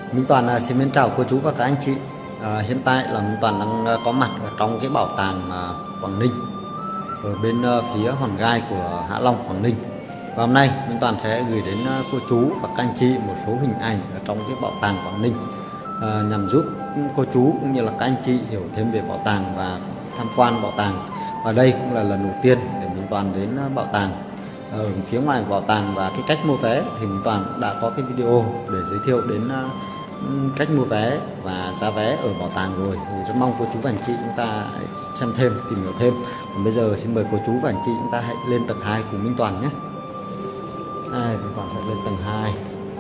Minh Toàn xin mến chào cô chú và các anh chị. Hiện tại là Minh Toàn đang có mặt ở trong cái bảo tàng Quảng Ninh, ở bên phía Hòn Gai của Hạ Long, Quảng Ninh. Và hôm nay Minh Toàn sẽ gửi đến cô chú và các anh chị một số hình ảnh ở trong cái bảo tàng Quảng Ninh, nhằm giúp cô chú cũng như là các anh chị hiểu thêm về bảo tàng và tham quan bảo tàng. Và đây cũng là lần đầu tiên để Minh Toàn đến bảo tàng. Ở phía ngoài bảo tàng và cái cách mua vé thì Minh Toàn đã có cái video để giới thiệu đến cách mua vé và giá vé ở bảo tàng rồi, thì rất mong cô chú và anh chị chúng ta xem thêm, tìm hiểu thêm. Còn bây giờ xin mời cô chú và anh chị chúng ta hãy lên tầng 2 cùng Minh Toàn nhé. Minh Toàn sẽ lên tầng 2.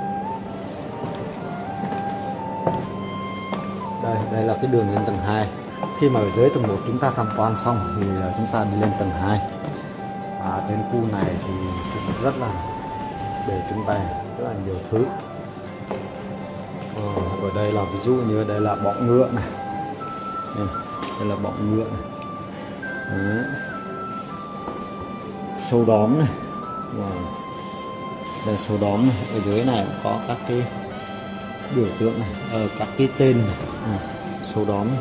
Đây là cái đường lên tầng 2. Khi mà ở dưới tầng 1 chúng ta tham quan xong thì chúng ta đi lên tầng 2. Trên khu này thì cũng rất là để trưng bày rất là nhiều thứ. Ở đây là ví dụ như đây là bọ ngựa này, đây là bọ ngựa này. Đấy. Sâu đóm này, đây là sâu đóm này. Ở dưới này cũng có các cái biểu tượng này, các cái tên này. Sâu đóm này.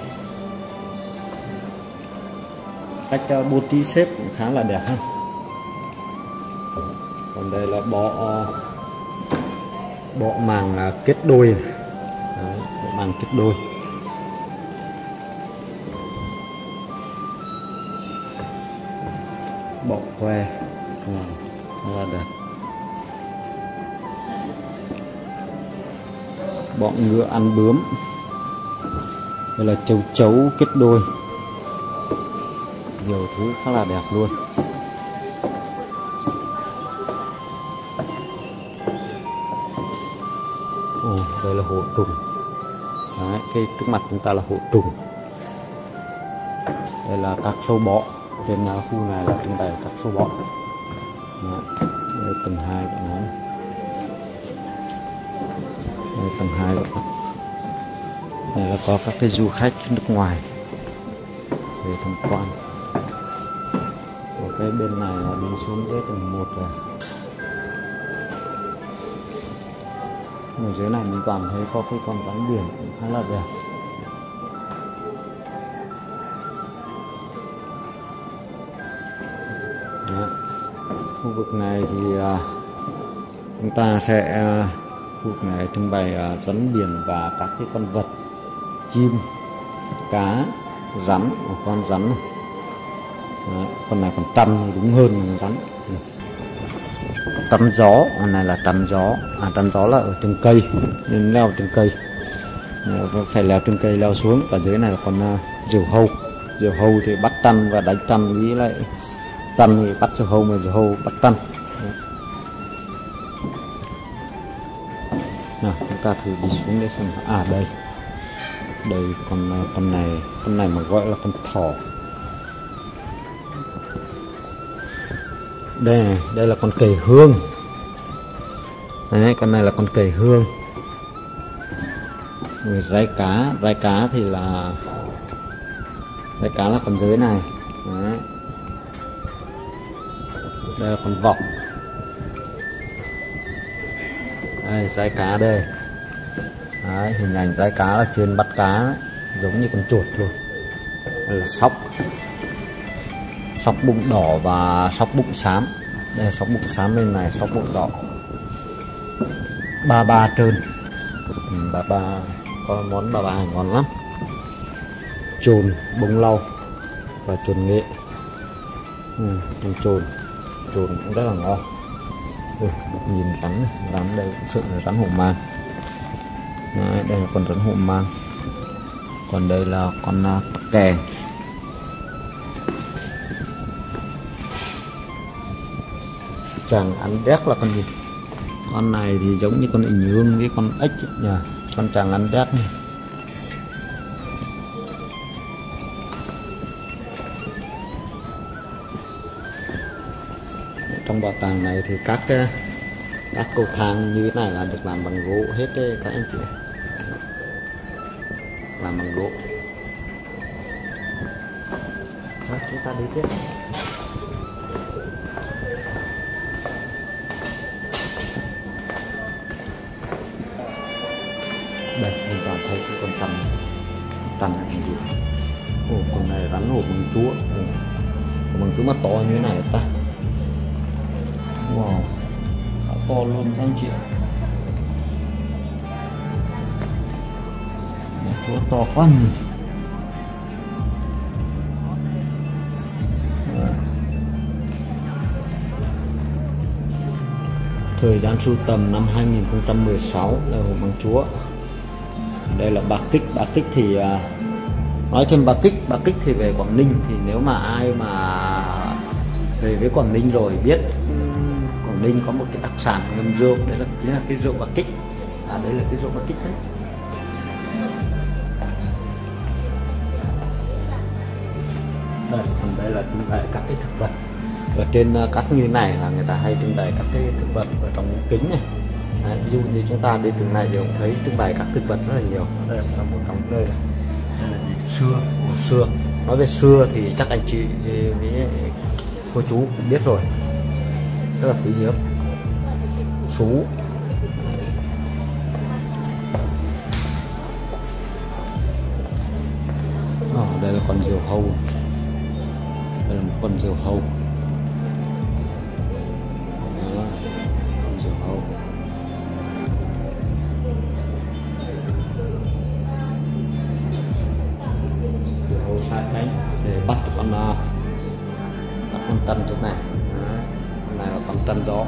Cách bố trí xếp cũng khá là đẹp ha. Còn đây là bọ màng kết đôi này. Đấy, bọ màng kết đôi. Bọ que rất là đẹp. Bọ ngựa ăn bướm. Đây là châu chấu kết đôi. Nhiều thứ khá là đẹp luôn. Đây là hổ trùng. Đấy, cái trước mặt chúng ta là hổ trùng. Đây là các sâu bọ. Trên khu này là trưng bày các sâu bọ. Đây tầng 2 của nó. Đây tầng 2 đó. Đây là có các cái du khách nước ngoài về tham quan. Ở cái bên này là đi xuống dưới tầng 1 rồi. Ở dưới này mình toàn thấy có cái con rắn biển cũng khá là đẹp. Đó. Khu vực này thì chúng ta sẽ khu vực này trưng bày rắn biển và các cái con vật, chim, cá, rắn, con rắn này. Đó. Con này còn tăm đúng hơn rắn. Tăm gió, con này là tăm gió. Tăm gió là ở trên cây nên leo trên cây, phải leo trên cây leo xuống. Và dưới này là con diều hâu. Diều hâu thì bắt tăn và đánh tăn, với lại tăn thì bắt diều hâu, mà diều hâu bắt tăn. Nào, chúng ta thử đi xuống để xem. Đây con này mà gọi là con thỏ. Đây là con cầy hương. Đấy, con này là con cầy hương. Rồi rái cá thì là rái cá là con dưới này. Đấy. Đây là con vọc. Đây rái cá đây. Đấy, hình ảnh rái cá là chuyên bắt cá đấy, giống như con chuột luôn. Đây là sóc. Sóc bụng đỏ và sóc bụng xám. Đây là sóc bụng xám, bên này sóc bụng đỏ. Ba trơn. Có món ba ngon lắm. Chồn bông lau và chồn nghệ. Chồn cũng rất là ngon. Nhìn rắn đây cũng sự là rắn hổ mang. Đây là con rắn hổ mang. Còn đây là con tắc kè. Chàng ăn đét là con gì? Con này thì giống như con ình hương với con ếch nhỉ. Con chàng ăn đét này. Trong bảo tàng này thì các cầu thang như thế này là được làm bằng gỗ hết đấy các anh chị. Làm bằng gỗ. Đó, chúng ta đi tiếp. Đây mình toàn thấy cái con tằm này gì. Ồ, con này rắn hổ bằng chúa. Bằng chúa mà to như thế này ta. Wow, khá to luôn các anh chị ạ. Chúa to quá nhỉ. Thời gian sưu tầm năm 2016 là hổ mang chúa. Đây là bạc kích. Bạc kích thì nói thêm bạc kích thì về Quảng Ninh, thì nếu mà ai mà về với Quảng Ninh rồi biết Quảng Ninh có một cái đặc sản ngâm rượu, đấy là chính là cái rượu bạc kích. Đây là cái rượu bạc kích đấy. Còn đây là trưng bày các cái thực vật. Ở trên các như này là người ta hay trưng bày các cái thực vật ở trong kính này. Đấy, ví dụ như chúng ta đi từng này thì cũng thấy trưng bày các thực vật rất là nhiều. Đây là một trong nơi này. Đây là gì? Xưa. Nói về xưa thì chắc anh chị với cô chú cũng biết rồi, rất là quý hiếm. Sú. Đây là con diều hâu. Đây là một con diều hâu. Con diều hâu. Diều hâu sai cánh để bắt con trăn chỗ này. Con này là con trăn gió.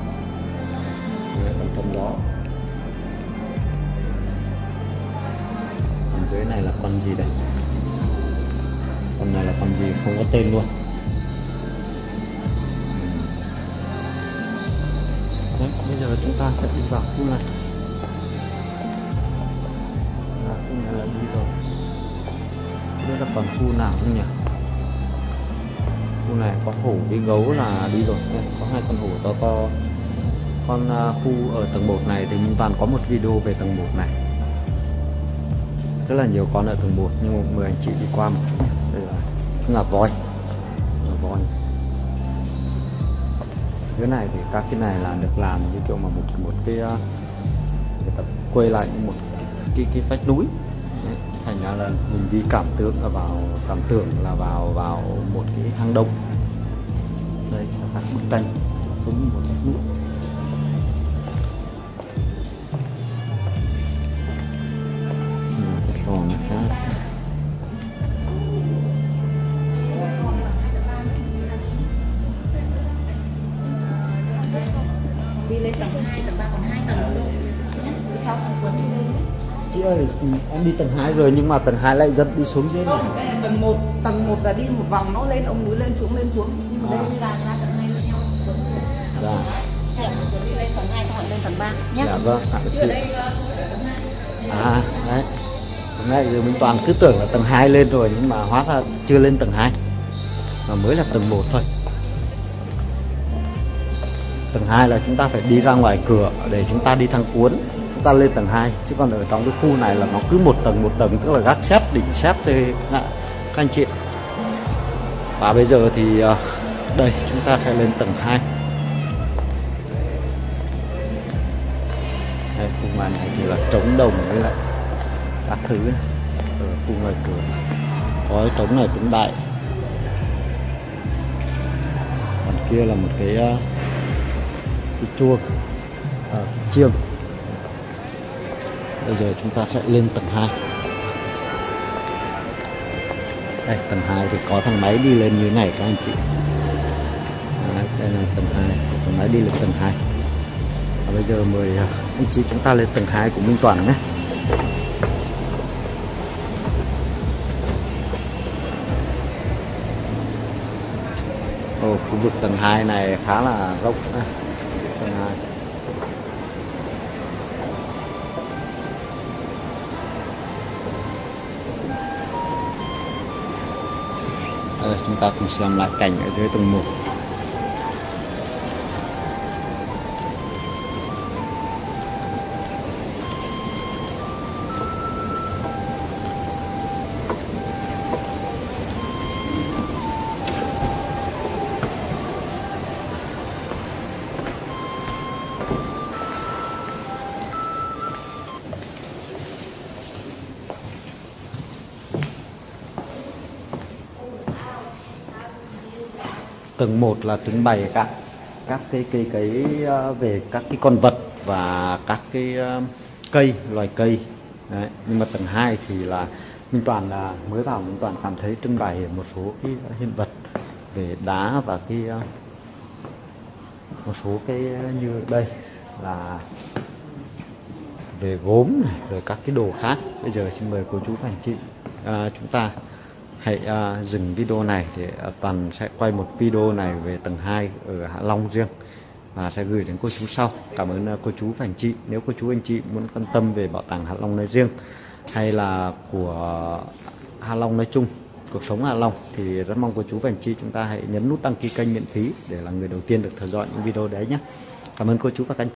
Con trăn gió. Còn dưới này là con gì đây? Con này là con gì không có tên luôn. Đấy, bây giờ chúng ta sẽ đi vào khu này. Khu này là đi rồi. Đây là còn khu nào không nhỉ? Khu này có hổ với gấu là đi rồi. Đây, có hai con hổ to to. Con khu ở tầng 1 này thì Minh Toàn có một video về tầng 1 này. Rất là nhiều con ở tầng 1, nhưng mời anh chị đi qua một chút. Đây là voi. Cái này thì các cái này là được làm như kiểu mà một cái người ta quay lại một cái vách núi. Đấy, thành ra là mình đi cảm tưởng là vào một cái hang động. Đây là các bức tranh giống như một vách núi. Còn khác đi lên tầng 2, tầng 3 còn 2 tầng nữa. Chị ơi, em đi tầng 2 rồi nhưng mà tầng 2 lại dẫn đi xuống dưới này. Tầng 1 là đi một vòng nó lên ông núi lên xuống. Nhưng mà đây là ra tầng 2 theo. Dạ. Đi lên tầng 2 xong rồi lên tầng 3 nhé. Dạ vâng. Chứ ở đây đấy. Hôm nay giờ mình toàn cứ tưởng là tầng 2 lên rồi nhưng mà hóa ra chưa lên tầng 2. Mà mới là tầng 1 thôi. Tầng 2 là chúng ta phải đi ra ngoài cửa để chúng ta đi thang cuốn, chúng ta lên tầng 2. Chứ còn ở trong cái khu này là nó cứ một tầng, tức là gác xếp, đỉnh xếp thôi các anh chị. Và bây giờ thì đây chúng ta sẽ lên tầng 2. Đây, khu ngoài này thì là trống đồng với lại các thứ này. Ở khu ngoài cửa có cái trống này trống đại. Còn kia là một cái chuông, chiêng. Bây giờ chúng ta sẽ lên tầng 2. Đây, tầng 2 thì có thang máy đi lên như thế này các anh chị. Đây là tầng 2, có thang máy đi lên tầng 2. Và bây giờ mời anh chị chúng ta lên tầng 2 của Minh Toàn nhé. Khu vực tầng 2 này khá là rộng. Tầng 2. Chúng ta cùng xem lại cảnh ở dưới tầng 1. Tầng 1 là trưng bày các về các cái con vật và các cái cây, loài cây. Đấy. Nhưng mà tầng 2 thì là Minh Toàn là mới vào, Minh Toàn cảm thấy trưng bày một số cái hiện vật về đá và cái một số cái như đây là về gốm này, rồi các cái đồ khác. Bây giờ xin mời cô chú và anh chị chúng ta hãy dừng video này để Toàn sẽ quay một video này về tầng 2 ở Hạ Long riêng và sẽ gửi đến cô chú sau. Cảm ơn cô chú và anh chị. Nếu cô chú anh chị muốn quan tâm về bảo tàng Hạ Long nói riêng hay là của Hạ Long nói chung, cuộc sống Hạ Long, thì rất mong cô chú và anh chị chúng ta hãy nhấn nút đăng ký kênh miễn phí để là người đầu tiên được theo dõi những video đấy nhé. Cảm ơn cô chú và các anh chị.